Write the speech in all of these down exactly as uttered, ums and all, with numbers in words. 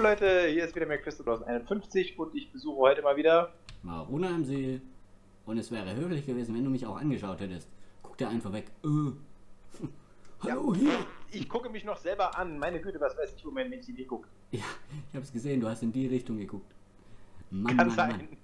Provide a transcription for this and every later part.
Hallo Leute, hier ist wieder McChrystal einundfünfzig und ich besuche heute mal wieder Maruna im See. Und es wäre höflich gewesen, wenn du mich auch angeschaut hättest. Guck dir einfach weg. Äh. Hallo, ja, hier. Ich gucke mich noch selber an. Meine Güte, was weiß ich, wo mein Mädchen hier guckt. Ja, ich hab's gesehen, du hast in die Richtung geguckt. Mann, Kann Mann, sein. Mann.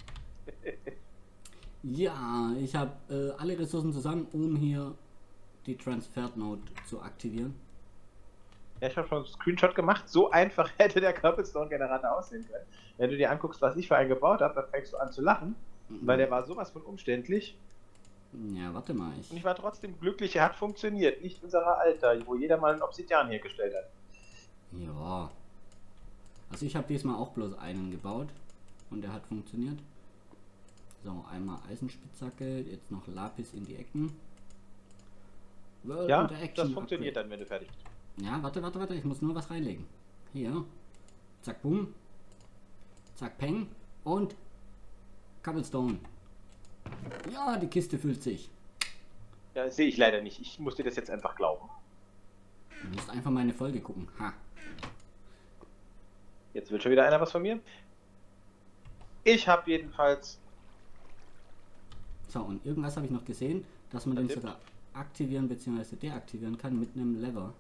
Ja, ich habe äh, alle Ressourcen zusammen, um hier die Transfer Node zu aktivieren. Ja, ich habe schon einen Screenshot gemacht. So einfach hätte der Cobblestone-Generator aussehen können. Wenn du dir anguckst, was ich für einen gebaut habe, dann fängst du an zu lachen. Mhm. Weil der war sowas von umständlich. Ja, warte mal. Ich... Und ich war trotzdem glücklich, er hat funktioniert. Nicht unserer Alter, wo jeder mal einen Obsidian hergestellt hat. Ja. Also ich habe diesmal auch bloß einen gebaut. Und der hat funktioniert. So, einmal Eisenspitzhacke, jetzt noch Lapis in die Ecken. World ja, das funktioniert dann, wenn du fertig bist. Ja, warte, warte, warte, ich muss nur was reinlegen. Hier. Zack, boom. Zack, peng. Und Cobblestone. Ja, die Kiste füllt sich. Ja, das sehe ich leider nicht. Ich muss dir das jetzt einfach glauben. Du musst einfach mal eine Folge gucken. Ha. Jetzt will schon wieder einer was von mir. Ich habe jedenfalls... So, und irgendwas habe ich noch gesehen, dass man den sogar aktivieren bzw. deaktivieren kann mit einem Lever.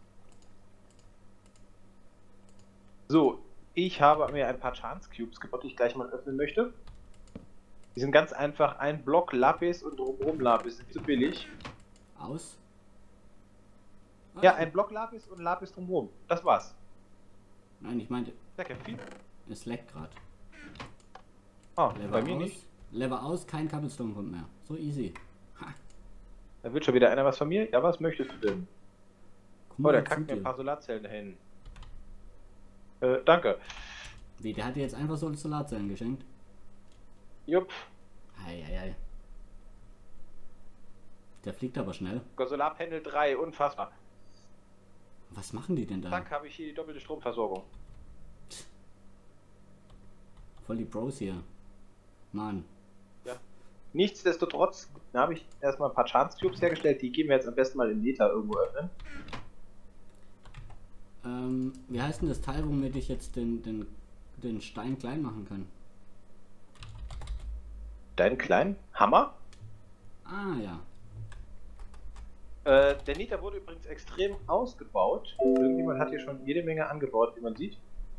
So, ich habe mir ein paar Chance Cubes gebaut, die ich gleich mal öffnen möchte. Die sind ganz einfach ein Block Lapis und drumherum Lapis. Sind zu billig. Aus? Ah, ja, ein Block Lapis und Lapis drumherum. Das war's. Nein, ich meinte... Danke, viel. Es leckt gerade. Oh, bei mir aus, nicht. Lever aus, kein Cobblestone kommt mehr. So easy. Ha. Da wird schon wieder einer was von mir. Ja, was möchtest du denn? Guck Oh, der kackt mir ein paar Solarzellen dahin. Äh, danke. Wie, der hat dir jetzt einfach so Solarzellen geschenkt? Jupp. Eieiei. Der fliegt aber schnell. Solarpanel drei, unfassbar. Was machen die denn da? Zack, habe ich hier die doppelte Stromversorgung. Voll die Pros hier. Mann. Ja. Nichtsdestotrotz habe ich erstmal ein paar Chance Cubes hergestellt. Die gehen wir jetzt am besten mal in Nether irgendwo öffnen. Ähm, wie heißt denn das Teil, womit ich jetzt den, den, den Stein klein machen kann? Deinen kleinen Hammer? Ah, ja. Äh, der Nether wurde übrigens extrem ausgebaut. Irgendjemand hat hier schon jede Menge angebaut, wie man sieht.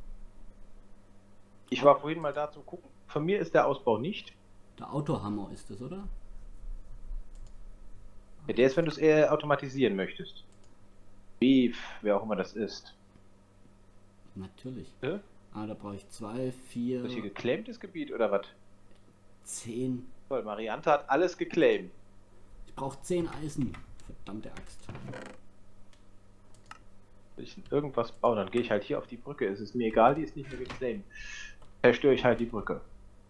Ich war vorhin mal da zum Gucken. Von mir ist der Ausbau nicht. Der Autohammer ist es, oder? Ja, der ist, wenn du es eher automatisieren möchtest. Beef, wer auch immer das ist. Natürlich. Ja? Ah, da brauche ich zwei, vier... Ist das hier geclaimtes Gebiet oder was? Zehn. Toll, Mariante hat alles geclaimt. Ich brauche zehn Eisen. Verdammte Axt. Will ich irgendwas bauen, dann gehe ich halt hier auf die Brücke. Es ist mir egal, die ist nicht mehr geclaimt. Zerstöre ich halt die Brücke.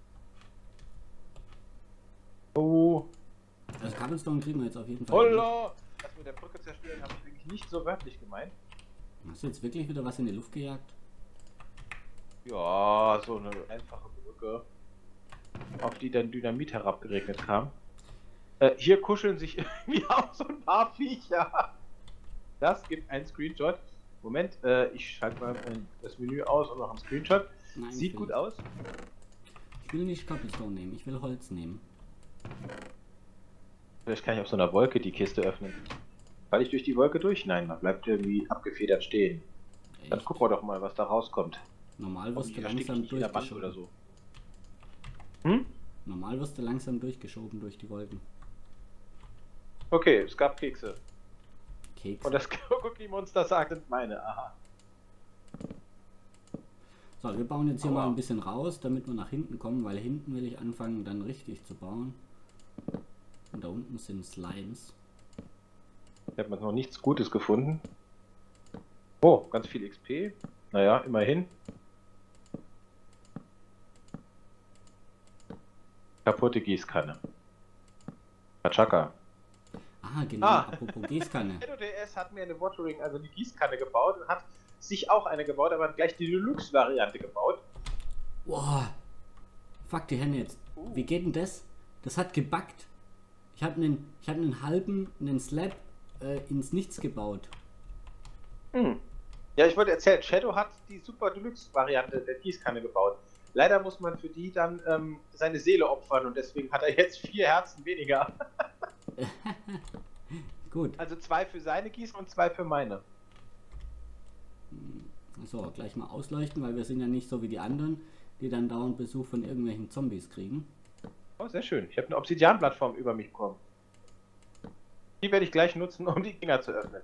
Oh. Also Cobblestone kriegen wir jetzt auf jeden Fall. Holla! Das mit der Brücke zerstören habe ich wirklich nicht so wörtlich gemeint. Hast du jetzt wirklich wieder was in die Luft gejagt? Ja, so eine einfache Brücke, auf die dann Dynamit herabgeregnet kam. Äh, hier kuscheln sich irgendwie auch so ein paar Viecher. Das gibt einen Screenshot. Moment, äh, ich schalte mal das Menü aus und noch einen Screenshot. Nein, Sieht gut aus. Ich will nicht Cobblestone nehmen, ich will Holz nehmen. Vielleicht kann ich auf so einer Wolke die Kiste öffnen. Fall ich durch die Wolke durch? Nein, man bleibt irgendwie abgefedert stehen. Echt? Dann gucken wir doch mal, was da rauskommt. Normal wirst du langsam durchgeschoben. Oder so. Hm? Normal wirst du langsam durchgeschoben durch die Wolken. Okay, es gab Kekse. Kekse? Und das Cookie Monster sagt, sind meine. Aha. So, wir bauen jetzt hier Aua. mal ein bisschen raus, damit wir nach hinten kommen, weil hinten will ich anfangen, dann richtig zu bauen. Und da unten sind Slimes. Ich habe noch nichts Gutes gefunden. Oh, ganz viel X P. Naja, immerhin. Kaputte Gießkanne. Pachaka. Ah, genau, ah. apropos Gießkanne. N O D S hat mir eine Watering, also eine Gießkanne gebaut und hat sich auch eine gebaut, aber gleich die Deluxe-Variante gebaut. Boah. Fuck die Hände jetzt. Uh. Wie geht denn das? Das hat gebackt. Ich habe einen, ich habe einen halben, einen Slab äh, ins Nichts gebaut. Hm. Ja, ich wollte erzählen, Shadow hat die Super Deluxe-Variante der Gießkanne gebaut. Leider muss man für die dann ähm, seine Seele opfern und deswegen hat er jetzt vier Herzen weniger. Gut. Also zwei für seine Gießen und zwei für meine. So, gleich mal ausleuchten, weil wir sind ja nicht so wie die anderen, die dann dauernd Besuch von irgendwelchen Zombies kriegen. Oh, sehr schön. Ich habe eine Obsidian-Plattform über mich bekommen. Die werde ich gleich nutzen, um die Dinger zu öffnen.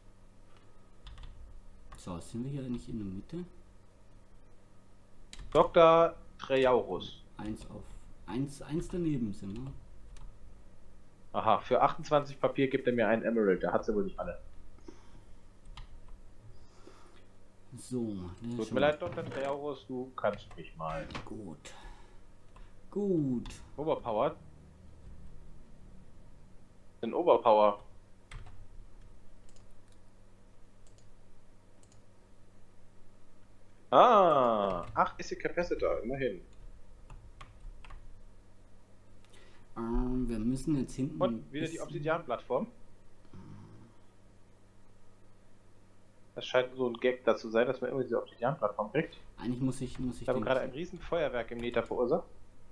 So, sind wir hier nicht in der Mitte? Doktor Trejaurus. Eins auf. Eins, eins daneben sind wir. Aha, für achtundzwanzig Papier gibt er mir einen Emerald. Da hat sie wohl nicht alle. So, ne, Tut mir leid, Doktor Trejaurus, du kannst mich mal. Gut. Gut. Overpowered? In Overpower. Ah, ach, ist die Capacitor, immerhin. Ähm, wir müssen jetzt hinten. Und wieder die Obsidian-Plattform. Das scheint so ein Gag dazu sein, dass man immer diese Obsidian-Plattform kriegt. Eigentlich muss ich, muss ich. Ich habe den- gerade ein riesen Feuerwerk im Nether verursacht.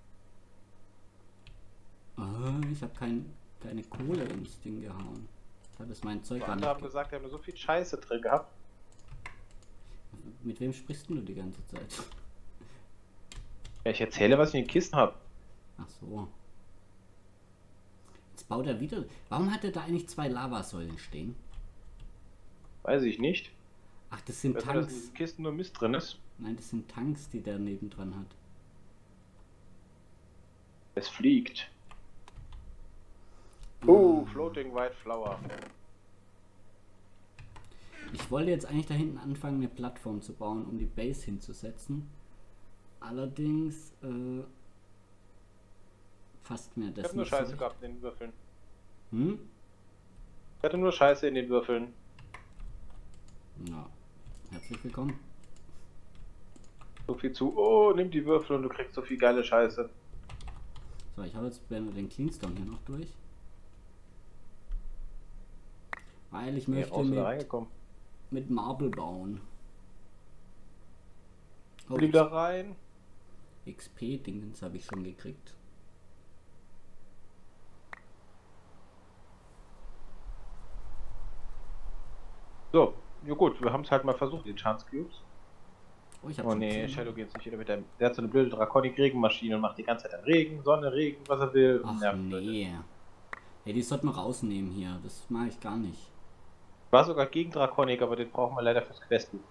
Ah, ich habe kein, keine Kohle ins Ding gehauen. Das ist mein Zeug. Die gar anderen haben nicht. gesagt, die haben so viel Scheiße drin gehabt. Mit wem sprichst denn du die ganze Zeit? Ja, ich erzähle, was ich in den Kisten habe. Ach so. Jetzt baut er wieder. Warum hat er da eigentlich zwei Lavasäulen stehen? Weiß ich nicht. Ach, das sind Dass in Tanks. diesen Kisten nur Mist drin ist. Nein, das sind Tanks, die der nebendran hat. Es fliegt. Oh, Floating White Flower. Ich wollte jetzt eigentlich da hinten anfangen, eine Plattform zu bauen, um die Base hinzusetzen. Allerdings äh, passt mir Ich das habe nur nicht Scheiße so. gehabt in den Würfeln. Hm? Ich hatte nur Scheiße in den Würfeln. Ja. Herzlich willkommen. So viel zu, oh, nimm die Würfel und du kriegst so viel geile Scheiße. So, ich habe jetzt den Cleanstone hier noch durch. Weil ich Nee, möchte raus oder mit, reingekommen. mit Marble bauen. Oh, Flieg da rein. X P-Dingens habe ich schon gekriegt. So, ja gut, wir haben es halt mal versucht, die Chance Cubes. Oh, ich habe Oh schon nee, zehn. Shadow geht nicht wieder mit dem. Der hat so eine blöde Draconic-Regenmaschine und macht die ganze Zeit dann Regen, Sonne, Regen, was er will. Ach Nervt Leute. nee. Hey, die sollten wir rausnehmen hier. Das mache ich gar nicht. War sogar gegen Draconic, aber den brauchen wir leider fürs Questbuch.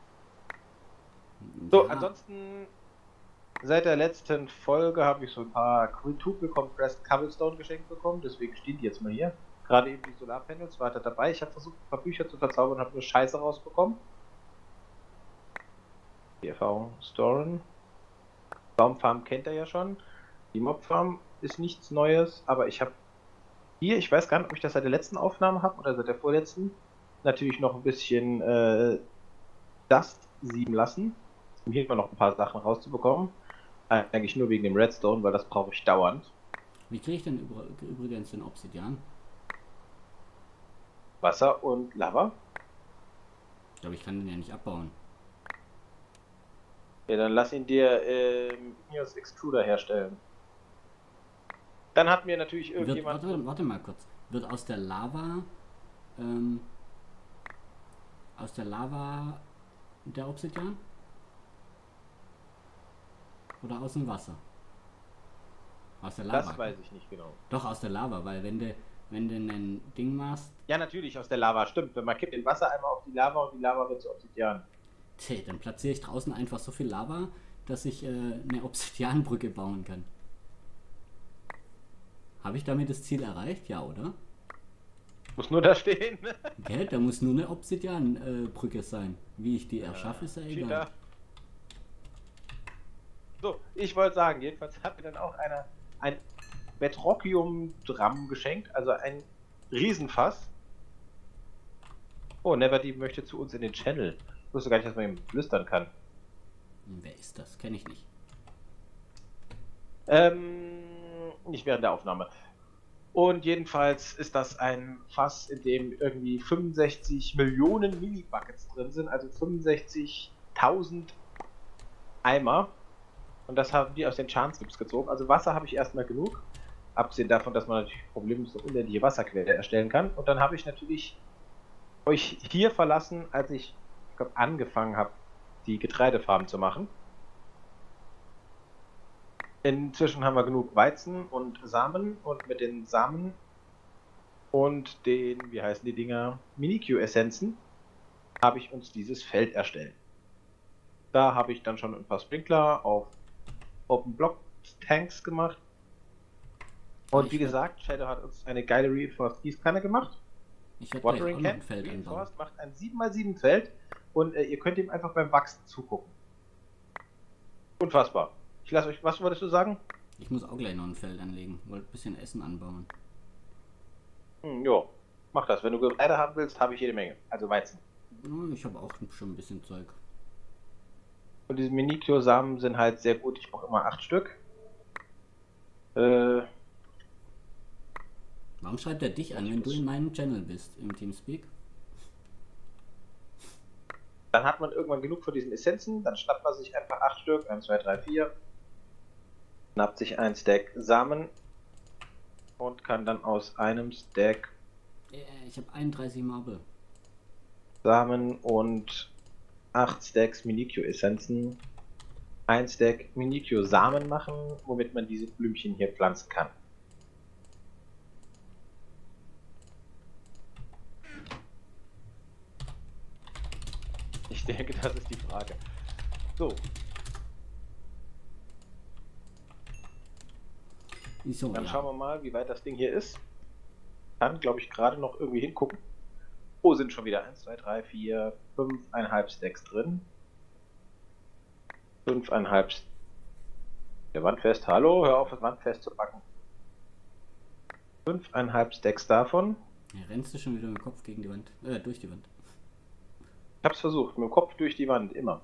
So, Ja, ansonsten, seit der letzten Folge habe ich so ein paar Quintuple Compressed Cobblestone geschenkt bekommen, deswegen stehen die jetzt mal hier. Gerade eben die Solarpanels war da dabei. Ich habe versucht, ein paar Bücher zu verzaubern und habe nur Scheiße rausbekommen. Die Erfahrung storen. Baumfarm kennt er ja schon. Die Mobfarm ist nichts Neues, aber ich habe hier, ich weiß gar nicht, ob ich das seit der letzten Aufnahme habe oder seit der vorletzten, natürlich noch ein bisschen äh, Dust sieben lassen, um hier mal noch ein paar Sachen rauszubekommen. Äh, eigentlich nur wegen dem Redstone, weil das brauche ich dauernd. wie kriege ich denn übr übrigens den Obsidian? Wasser und Lava. Ich glaube, ich kann den ja nicht abbauen. Ja, dann lass ihn dir ähm, hier als Extruder herstellen. Dann hat mir natürlich Wird, irgendjemand... warte, warte mal kurz. Wird aus der Lava ähm, aus der Lava der Obsidian? Oder aus dem Wasser? Aus der Lava. Das weiß ich nicht genau. Doch, aus der Lava, weil wenn du wenn du ein Ding machst, Ja, natürlich aus der Lava, stimmt. Wenn man kippt den Wasser einmal auf die Lava und die Lava wird zu Obsidian. tja, dann platziere ich draußen einfach so viel Lava, dass ich äh, eine Obsidianbrücke bauen kann. Habe ich damit das Ziel erreicht? Ja, oder? Muss nur da stehen. Gell, da muss nur eine Obsidianbrücke äh, sein. Wie ich die erschaffe, ist ja egal. Cheater. So, ich wollte sagen, jedenfalls hat mir dann auch einer ein Bedrockium-Drum geschenkt, also ein Riesenfass. Oh, Neverdeep möchte zu uns in den Channel. Ich wusste gar nicht, dass man ihm flüstern kann. Hm, wer ist das? Kenne ich nicht. Ähm, nicht während der Aufnahme. Und jedenfalls ist das ein Fass, in dem irgendwie fünfundsechzig Millionen Mini-Buckets drin sind, also fünfundsechzigtausend Eimer. Und das haben die aus den Chance-Gips gezogen. Also Wasser habe ich erstmal genug. Abgesehen davon, dass man natürlich problemlos eine unendliche Wasserquelle erstellen kann. Und dann habe ich natürlich euch hier verlassen, als ich, ich glaube, angefangen habe, die Getreidefarm zu machen. Inzwischen haben wir genug Weizen und Samen und mit den Samen und den, wie heißen die Dinger, Mini-Q-Essenzen habe ich uns dieses Feld erstellt. Da habe ich dann schon ein paar Sprinkler auf Open Block Tanks gemacht. Und wie gesagt, Shadow hat uns eine geile Reinforced Gießkanne gemacht. Ich werde Watering auch noch ein Feld anbauen. Reinforced macht ein sieben mal sieben Feld und äh, ihr könnt ihm einfach beim Wachsen zugucken. Unfassbar. Ich lasse euch, was wolltest du sagen? Ich muss auch gleich noch ein Feld anlegen. Wollte ein bisschen Essen anbauen. Hm, jo, mach das. Wenn du Getreide haben willst, habe ich jede Menge. Also Weizen. Ich habe auch schon ein bisschen Zeug. Und diese Mini-Q-Samen sind halt sehr gut. Ich brauche immer acht Stück. Äh, Warum schreibt er dich an, wenn du in meinem Channel bist, im Teamspeak? Dann hat man irgendwann genug von diesen Essenzen, dann schnappt man sich einfach acht Stück, eins, zwei, drei, vier, schnappt sich ein Stack Samen und kann dann aus einem Stack Ich habe einunddreißig Marble. Samen und acht Stacks Mini-Q-Essenzen, ein Stack Mini-Q-Samen machen, womit man diese Blümchen hier pflanzen kann. Ich denke, das ist die Frage. So. So, Dann ja. schauen wir mal, wie weit das Ding hier ist. Kann, glaube ich, gerade noch irgendwie hingucken. Oh, sind schon wieder eins, zwei, drei, vier, fünf Komma fünf Stacks drin. fünf Komma fünf der Wand fest. Hallo, hör auf, das Wand fest zu backen. fünf Komma fünf Stacks davon. Ja, rennst du schon wieder mit dem Kopf gegen die Wand? Äh, durch die Wand. Ich hab's versucht, mit dem Kopf durch die Wand, immer.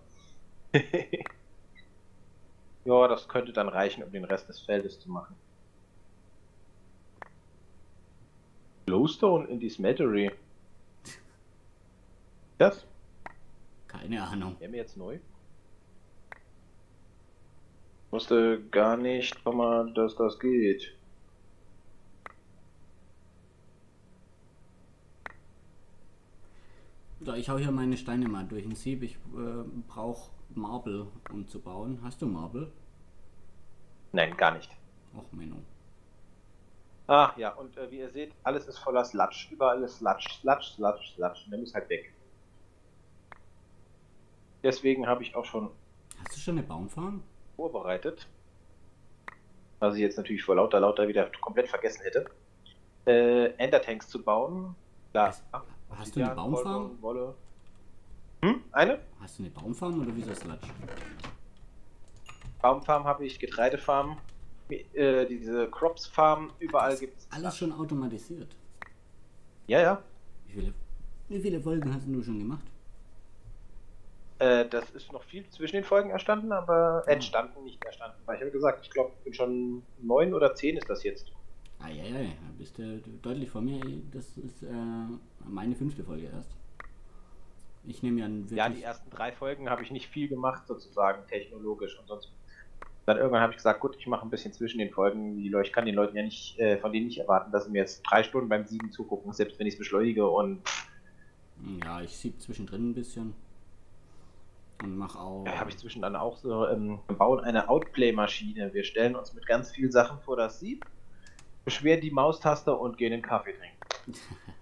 Ja, das könnte dann reichen, um den Rest des Feldes zu machen. Glowstone in die Smeltery. Das? Keine Ahnung. Wäre mir jetzt neu. Wusste gar nicht, dass das geht. So, ich hau hier meine Steine mal durch den Sieb. Ich äh, brauche Marble, um zu bauen. Hast du Marble? Nein, gar nicht. Och, Menno. Ah, ja, und äh, wie ihr seht, alles ist voller Sludge. Überall ist Sludge, Sludge, Sludge, Sludge. Und der muss halt weg. Deswegen habe ich auch schon Hast du schon eine Baumfarm? vorbereitet, was ich jetzt natürlich vor lauter lauter wieder komplett vergessen hätte, äh, Endertanks zu bauen. Da. Hast, hast du eine Baumfarm? Wolle. Hm? Eine? Hast du eine Baumfarm oder wieso Sludge? Baumfarm habe ich, Getreidefarm, äh, diese Crops Farm, überall gibt es. Alles schon automatisiert. Ja, ja. Wie viele, wie viele Folgen hast du schon gemacht? Äh, das ist noch viel zwischen den Folgen erstanden, aber entstanden, nicht erstanden. Weil ich habe gesagt, ich glaube, ich bin schon neun oder zehn ist das jetzt. Ah ja, ja, ja, bist du deutlich vor mir. Das ist äh, meine fünfte Folge erst. Ich nehme ja wirklich... Ja, die ersten drei Folgen habe ich nicht viel gemacht, sozusagen technologisch und sonst. Dann irgendwann habe ich gesagt, gut, ich mache ein bisschen zwischen den Folgen. Die Leute, ich kann den Leuten ja nicht, äh, von denen nicht erwarten, dass sie mir jetzt drei Stunden beim Sieben zugucken, selbst wenn ich es beschleunige und. Ja, ich sieb zwischendrin ein bisschen. Und mach auch. Ja, habe ich zwischendrin auch so, ähm, wir bauen eine Outplay-Maschine. Wir stellen uns mit ganz vielen Sachen vor das Sieb, beschweren die Maustaste und gehen den Kaffee trinken.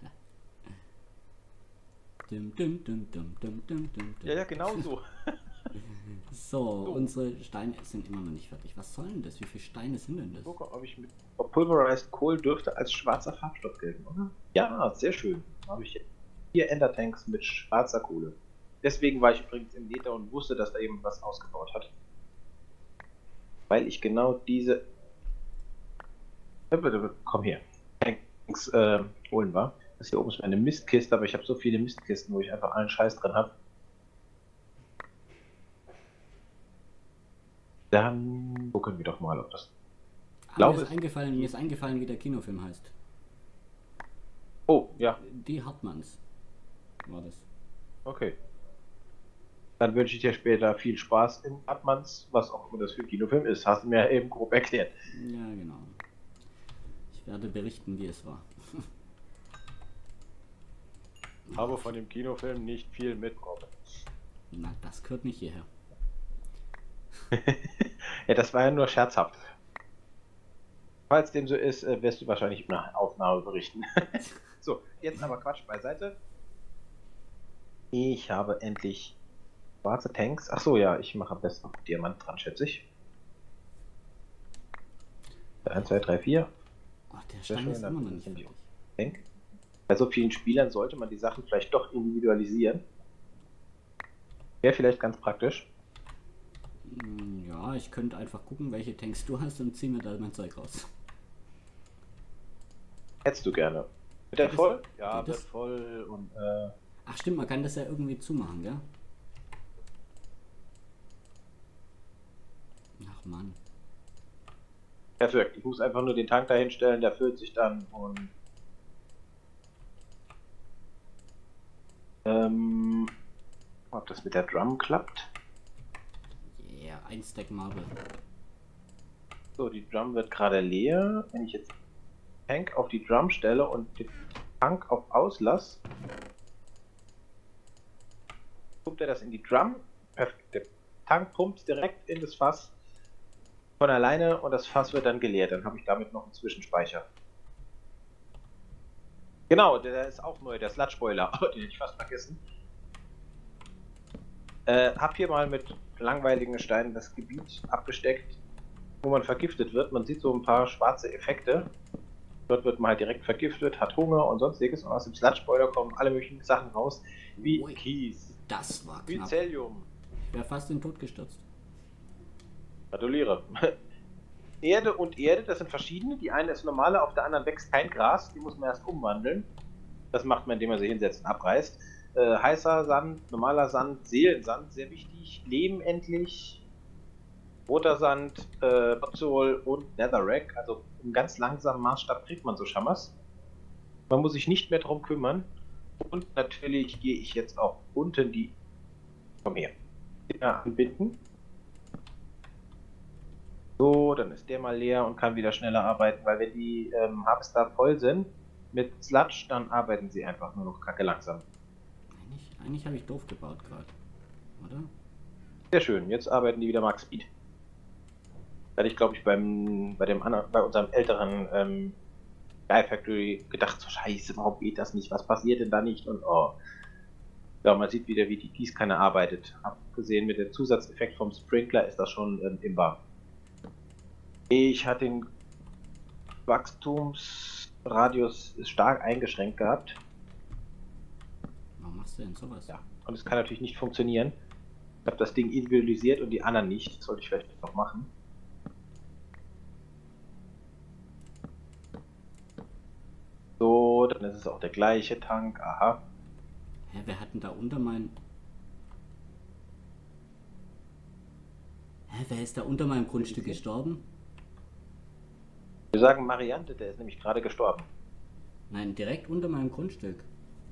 Dum, dum, dum, dum, dum, dum, dum. Ja, ja, genau so. So, So. unsere Steine sind immer noch nicht fertig. Was soll denn das? Wie viele Steine sind denn das? Guck, ob ich mit ob Pulverized Kohl dürfte als schwarzer Farbstoff gelten, oder? Ja, sehr schön. Da habe ich vier Endertanks mit schwarzer Kohle. Deswegen war ich übrigens im Nether und wusste, dass da jemand was ausgebaut hat. Weil ich genau diese... Komm her. Tanks äh, holen war. Das hier oben ist eine Mistkiste, aber ich habe so viele Mistkisten, wo ich einfach allen Scheiß drin habe. Dann gucken wir doch mal, ob das... Ah, glaube, mir, ist es- eingefallen, mir ist eingefallen, wie der Kinofilm heißt. Oh, ja, Die Hartmanns war das. okay. Dann wünsche ich dir später viel Spaß in Hartmanns, was auch immer das für ein Kinofilm ist. Hast du mir eben grob erklärt. Ja, genau. Ich werde berichten, wie es war. Habe von dem Kinofilm nicht viel mitbekommen. Na, das gehört nicht hierher. Ja, das war ja nur scherzhaft. Falls dem so ist, äh, wirst du wahrscheinlich in einer Aufnahme berichten. So, jetzt aber Quatsch beiseite. Ich habe endlich schwarze Tanks. Ach so, ja, ich mache am besten noch Diamant dran, schätze ich. eins, zwei, drei, vier. Oh, der Sehr Stein schön, ist dann immer noch nicht sind die fertig. Tank. Bei so vielen Spielern sollte man die Sachen vielleicht doch individualisieren. Wäre vielleicht ganz praktisch. Hm, ja, ich könnte einfach gucken, welche Tanks du hast und zieh mir da mein Zeug raus. Hättest du gerne. Wird der Geht voll? das? Ja, Geht wird das? voll und äh, Ach stimmt, man kann das ja irgendwie zumachen, gell? Ach Mann. perfekt. Ich muss einfach nur den Tank dahin stellen, der füllt sich dann und ähm, ob das mit der Drum klappt. Yeah, ein Stack Marble. So, die Drum wird gerade leer. Wenn ich jetzt Tank auf die Drum stelle und den Tank auf Auslass, pumpt er das in die Drum. Perfekt. Der Tank pumpt direkt in das Fass von alleine und das Fass wird dann geleert. Dann habe ich damit noch einen Zwischenspeicher. Genau, der ist auch neu, der Sludge-Boiler. Den hätte ich fast vergessen. Äh, hab hier mal mit langweiligen Steinen das Gebiet abgesteckt, wo man vergiftet wird. Man sieht so ein paar schwarze Effekte. Dort wird man halt direkt vergiftet, hat Hunger und sonstiges. Und aus dem Sludge-Boiler kommen alle möglichen Sachen raus, wie Ui, Kies, das war wie knapp. Cellium. Ich wäre fast in den Tod gestürzt. Gratuliere. Erde und Erde, das sind verschiedene. Die eine ist normale, auf der anderen wächst kein Gras. Die muss man erst umwandeln. Das macht man, indem man sie hinsetzt und abreißt. Äh, heißer Sand, normaler Sand, Seelensand, sehr wichtig. Leben endlich. Roter Sand, äh, Bozol und Netherrack. Also im ganz langsamen Maßstab kriegt man so Schammers. Man muss sich nicht mehr drum kümmern. Und natürlich gehe ich jetzt auch unten die... Komm her. Dinger anbinden. So, dann ist der mal leer und kann wieder schneller arbeiten, weil wenn die ähm, Harvester voll sind mit Sludge, dann arbeiten sie einfach nur noch kacke langsam. Eigentlich, eigentlich habe ich doof gebaut gerade. Oder? Sehr schön, jetzt arbeiten die wieder Max Speed. Da hatte ich, glaube ich, beim, bei, dem anderen, bei unserem älteren ähm, Guy Factory gedacht, so scheiße, warum geht das nicht? Was passiert denn da nicht? Und oh. Ja, man sieht wieder, wie die Gießkanne arbeitet. Abgesehen mit dem Zusatzeffekt vom Sprinkler ist das schon ähm, imbar. Ich hatte den Wachstumsradius stark eingeschränkt gehabt. Warum machst du denn sowas? Ja, und es kann natürlich nicht funktionieren. Ich habe das Ding individualisiert und die anderen nicht. Das sollte ich vielleicht noch machen. So, dann ist es auch der gleiche Tank. Aha. Hä, wer hat denn da unter mein... Hä, wer ist da unter meinem Grundstück gestorben? Wir sagen Mariante, der ist nämlich gerade gestorben. Nein, direkt unter meinem Grundstück.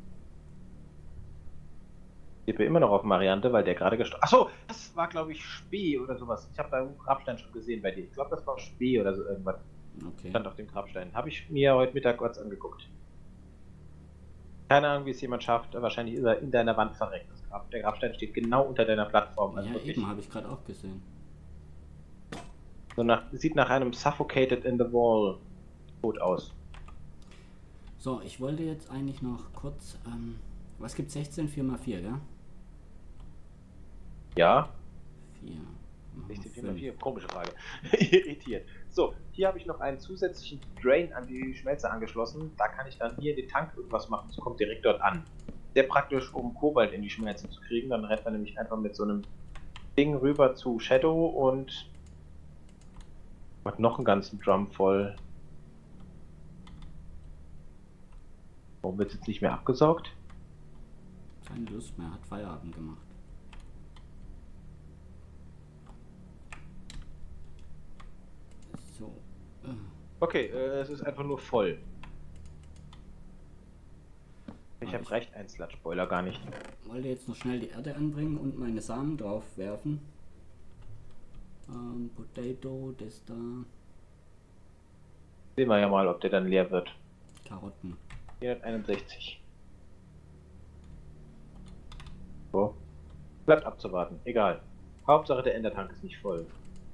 Ich bin immer noch auf Mariante, weil der gerade gestorben ist. Achso, das war glaube ich Spee oder sowas. Ich habe da einen Grabstein schon gesehen bei dir. Ich glaube, das war Spee oder so irgendwas. Okay. Stand auf dem Grabstein. Habe ich mir heute Mittag kurz angeguckt. Keine Ahnung, wie es jemand schafft. Wahrscheinlich ist er in deiner Wand verreckt. Das Grab, der Grabstein steht genau unter deiner Plattform. Also Ja, wirklich eben, habe ich gerade auch gesehen. so nach, sieht nach einem Suffocated in the Wall tot aus. So, ich wollte jetzt eigentlich noch kurz... Ähm, was gibt sechzehn? vier mal vier, gell? Ja, vier. sechzehn vier mal vier, komische Frage. Irritiert. So, hier habe ich noch einen zusätzlichen Drain an die Schmelze angeschlossen. Da kann ich dann hier in den Tank irgendwas machen. Es kommt direkt dort an. Sehr praktisch, um Kobalt in die Schmelze zu kriegen. Dann rennt man nämlich einfach mit so einem Ding rüber zu Shadow und macht noch einen ganzen Drum voll. Warum wird es jetzt nicht mehr abgesaugt? Keine Lust mehr, hat Feierabend gemacht. So. Äh. Okay, äh, es ist einfach nur voll. Ich habe recht, ein Sludge-Boiler gar nicht. Wollte jetzt noch schnell die Erde anbringen und meine Samen drauf werfen. Ähm, Potato, das da. Sehen wir ja mal, ob der dann leer wird. Karotten. vierhunderteinundsechzig. So. Bleibt abzuwarten. Egal. Hauptsache der Endertank ist nicht voll.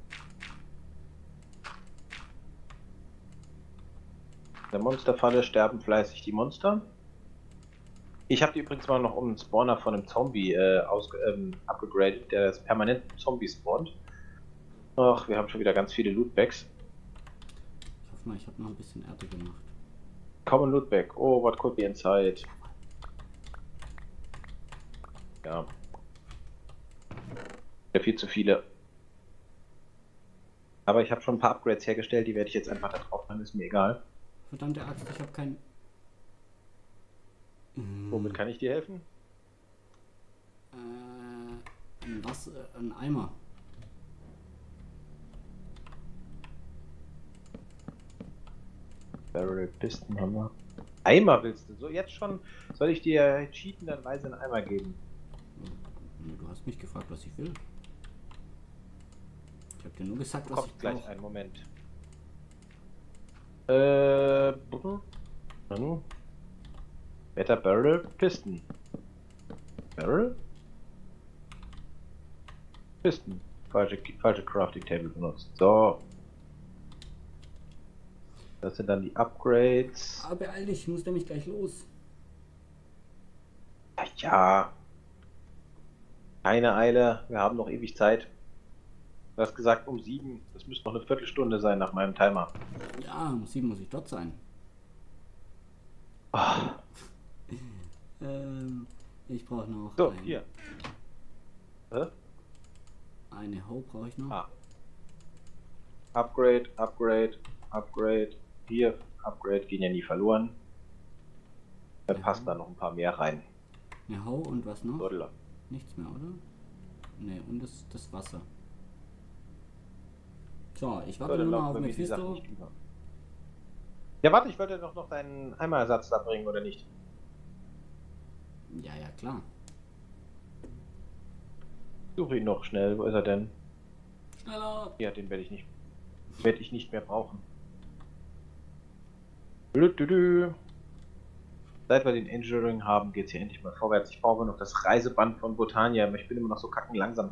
In der Monsterfalle sterben fleißig die Monster. Ich habe die übrigens mal noch um einen Spawner von einem Zombie äh, ähm, abgegradet, der das permanent Zombie spawnt. Ach, wir haben schon wieder ganz viele Lootbags. Ich hoffe mal, ich habe noch ein bisschen Erde gemacht. Common Lootbag. Oh, what could be inside? Ja. Ja, viel zu viele. Aber ich habe schon ein paar Upgrades hergestellt, die werde ich jetzt einfach da drauf machen, ist mir egal. Verdammte Axt, ich habe kein... Womit kann ich dir helfen? Äh, ein Wasser, ein Eimer. Barrel Pisten haben wir. Eimer willst du? So jetzt schon? Soll ich dir cheatenderweise einen Eimer geben? Du hast mich gefragt, was ich will. Ich habe dir nur gesagt, was Kommt ich gleich brauche. einen Moment. Äh, hm. Better Barrel Pisten. Barrel? Pisten. Falsche, falsche Crafting Table benutzt. So. Das sind dann die Upgrades. Aber beeil dich, ich muss nämlich gleich los. Ja, ja. Keine Eile, wir haben noch ewig Zeit. Du hast gesagt um sieben. Das müsste noch eine Viertelstunde sein nach meinem Timer. Ja, um sieben muss ich dort sein. Oh. ähm, ich brauche noch So, ein, hier. Hä? eine Hoe brauche ich noch. Ah. Upgrade, Upgrade, Upgrade. Hier, Upgrade, gehen ja nie verloren. Dann Ja. passt da noch ein paar mehr rein. Eine Hoe und was noch? Dodler. Nichts mehr, oder? Ne, und das, das Wasser. So, ich warte So, dann nur noch laufen auf wir mit die Sachen Mephisto. nicht über. Ja, warte, ich wollte doch noch deinen Eimerersatz da bringen, oder nicht? Ja, ja, klar. Suche ihn noch schnell. Wo ist er denn? Schneller! Ja, den werde ich nicht, werde ich nicht mehr brauchen. Dü -dü -dü. Seit wir den Engineering haben, geht es hier endlich mal vorwärts. Ich brauche noch das Reiseband von Botania, aber ich bin immer noch so kacken langsam.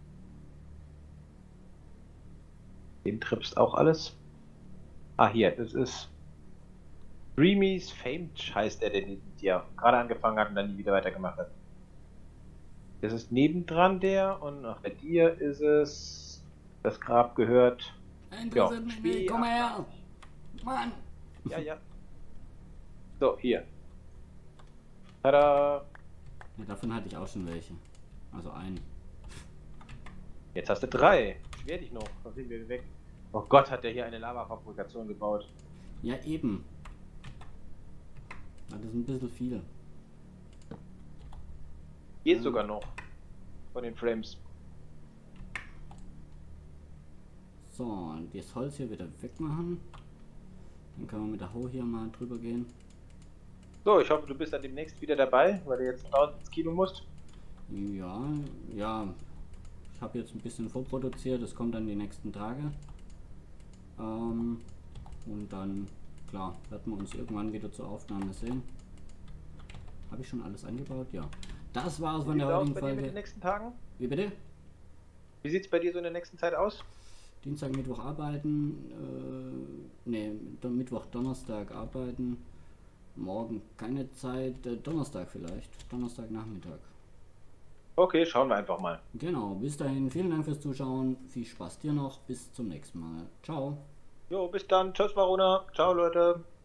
Dem trippst auch alles. Ah, hier, das ist Dreamy's Famed, heißt der, der ja gerade angefangen hat und dann nie wieder weitergemacht hat. Das ist nebendran der und ach, bei dir ist es das Grab gehört. Interessiert mich nicht, komm her! Mann! Ja, ja. So, hier. Tada! Ja, davon hatte ich auch schon welche. Also einen. Jetzt hast du drei. Beschwer dich noch, dann sind wir weg. Oh Gott, hat der hier eine Lava-Fabrikation gebaut. Ja, eben. Ja, das ist ein bisschen viel. Geht Ja. sogar noch. Von den Frames. So, und das Holz hier wieder wegmachen. Dann können wir mit der Hoe hier mal drüber gehen. So, ich hoffe, du bist dann demnächst wieder dabei, weil du jetzt dauernd ins Kino musst. Ja, ja. Ich habe jetzt ein bisschen vorproduziert, das kommt dann die nächsten Tage. Ähm, und dann, klar, werden wir uns irgendwann wieder zur Aufnahme sehen. Habe ich schon alles eingebaut? Ja. Das war's von Wie der sieht's aus heutigen bei dir mit den Folge. nächsten Tagen? Wie bitte? Wie sieht's bei dir so in der nächsten Zeit aus? Dienstag, Mittwoch arbeiten, äh, ne, Mittwoch, Donnerstag arbeiten, morgen keine Zeit, äh, Donnerstag vielleicht, Donnerstag Nachmittag. Okay, schauen wir einfach mal. Genau, bis dahin, vielen Dank fürs Zuschauen, viel Spaß dir noch, bis zum nächsten Mal. Ciao. Jo, bis dann. Tschüss, Varuna. Ciao, Leute.